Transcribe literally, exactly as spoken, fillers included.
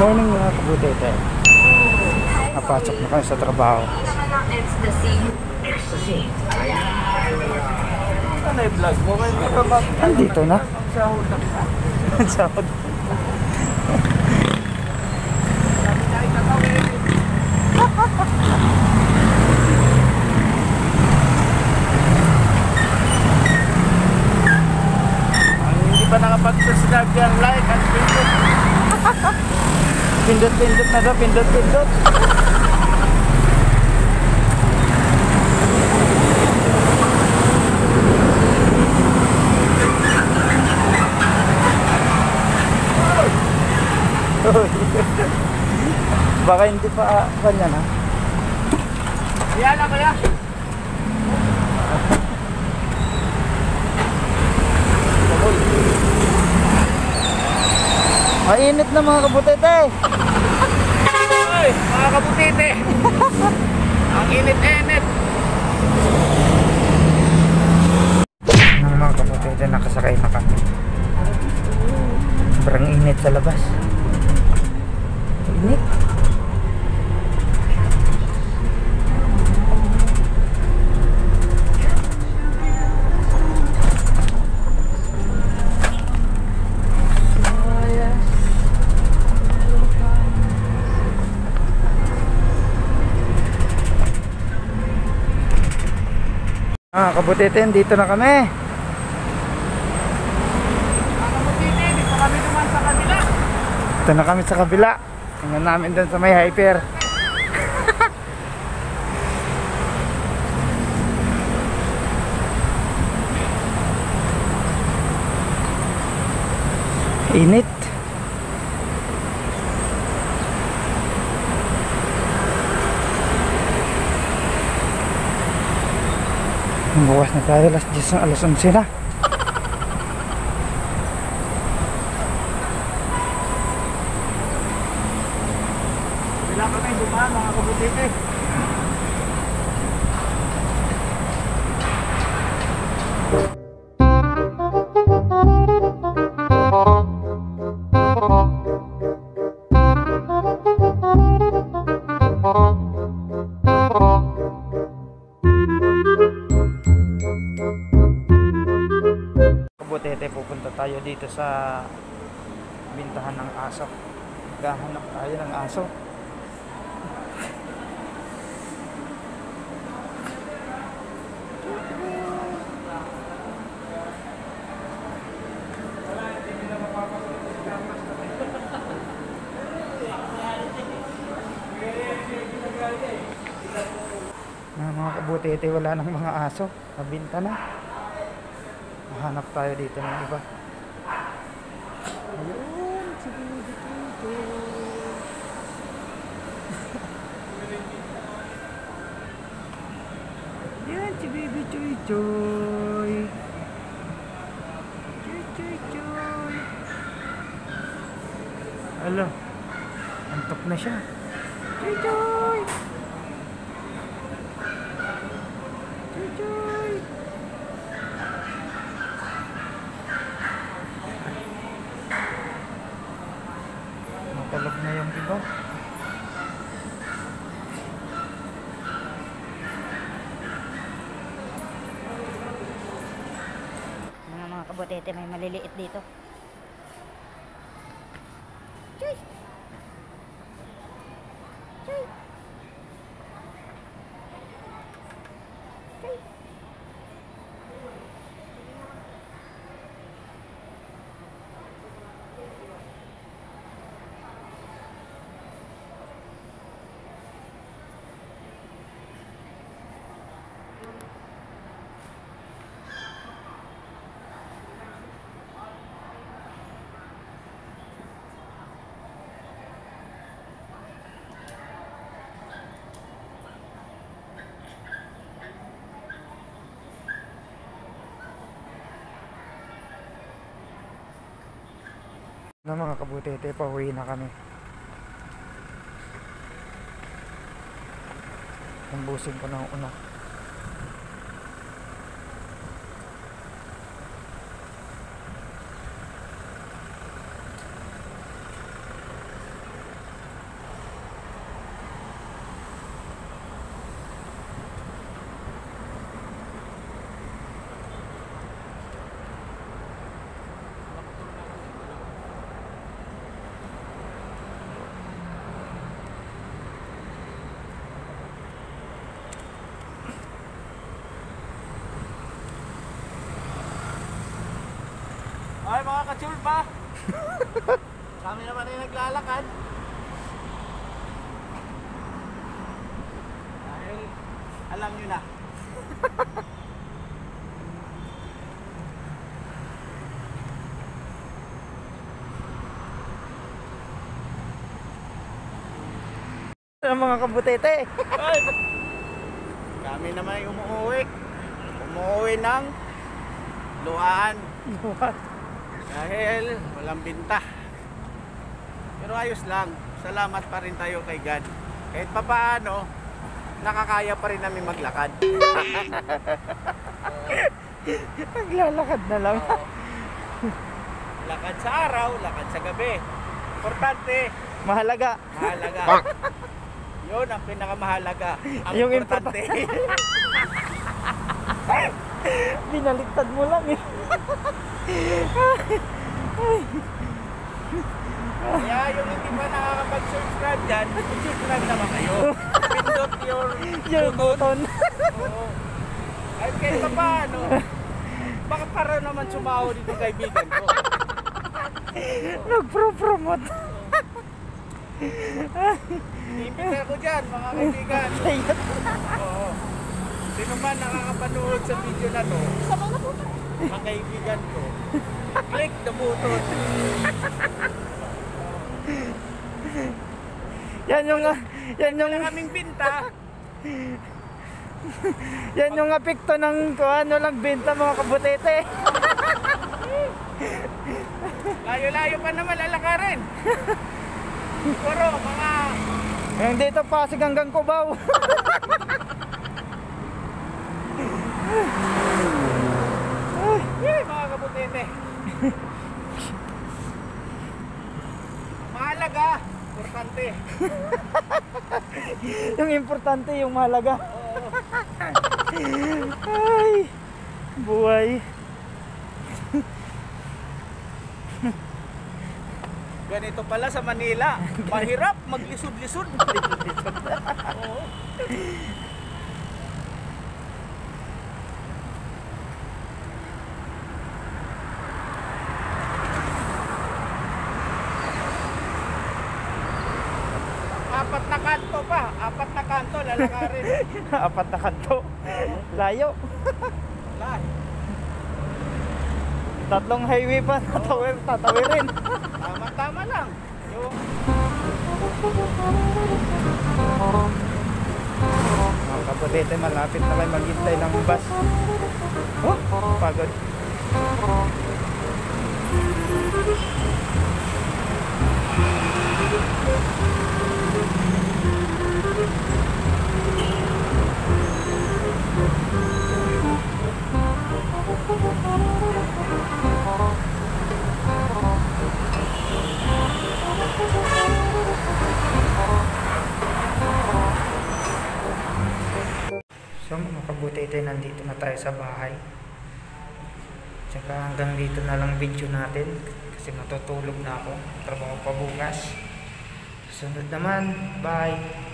Morning mga kabutete. Napasok na kami sa trabaho. Ano yung vlog mo? Andito na. Sahod. Hindi pa nakapag-subscribe yung like at pindot. Pindot-pindot na daw, pindot-pindot. Baka hindi pa kanya na. Yan na kuya. Mainit na mga kabutete. Ay, mga kabutete. Ang init-init. Ng mga kabutete, nakasakay na kami. Sobrang init sa labas. Init. Ah, kabutete, dito na kami. Mga kabutete, dito kami naman sa kanila. Dito na kami sa kabila. Tingnan namin doon sa may hyper. Init. Bukas na tayo, alas diyes, alas onse na. Bila kami dumaan mga kabutete. Kabutete, pupunta tayo dito sa bintahan ng aso. Gahanap tayo ng aso. Mga mga kabutete, wala nang mga aso. Nabinta na. Hanap tayo dito ng iba. Ayun, sige dito. Yan, si Baby Choy Choy. Choy Choy Choy. Alo, antok na siya. Choy Choy. Choy Choy. Matulog na yung iba. Mga mga kabutete, may maliliit dito. Choy! Choy! Choy! Na mga kabutete, pauwi na kami. Tambusin ko na una. Ay mga kachulpa! Kami naman ay naglalakad. Dahil alam nyo na. Ang mga kabutete. Ay! Kami naman ay umuwi. Umuwi ng luhaan. Dahil walang binta. Pero ayos lang. Salamat pa rin tayo kay God. Kahit pa paano, nakakaya pa rin namin maglakad. Naglalakad na lang. Oo. Lakad sa araw, lakad sa gabi. Importante, Mahalaga. mahalaga. Yun ang pinakamahalaga. Ang Yung importante. Binaliktad mo lang eh. Kaya yung hindi pa nakakapag-subscribe dyan, subscribe naman kayo. Pindot your Yung button. Oo. Ay kahit pa paano, baka para naman sumaho dito kaibigan ko. Nagpro-promote. Iimbita ko dyan mga kaibigan. Oo. Sino man nakakapanood sa video na to, mga kaibigan ko, click the button. Yan yung yan yung Wala kaming binta. yan yung apekto ng kung ano lang benta mga kabutete. Layo-layo pa naman lalakarin. Puro mga Yung dito Pasig hanggang Cubao. eh, mga kabutete. Mahalaga, importante. Yung importante yung mahalaga. Oo. Ay, buhay. Ganito pala sa Manila. Mahirap maglisod-lisod. Oo. Apat na kanto pa. Apat na kanto lalakarin. Apat na kanto. Layo. Lahat. Tatlong highway pa tatawir, tatawirin. Tama-tama lang. Yung Mga kabutete, malapit na kayo maghintay ng bus. Oh, pagod. So mga kabutete, nandito na tayo sa bahay. Tsaka hanggang dito na lang video natin kasi matutulog na ako. Trabaho pa bukas. Sunod naman, bye.